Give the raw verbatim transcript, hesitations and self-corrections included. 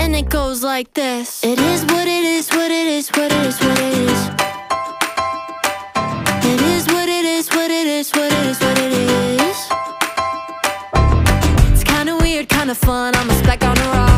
and it goes like this. It is what it is, what it is, what it is, what it is. It is what it is, what it is, what it is, what it is. It's kinda weird, kinda fun, I'm a speck on a rock.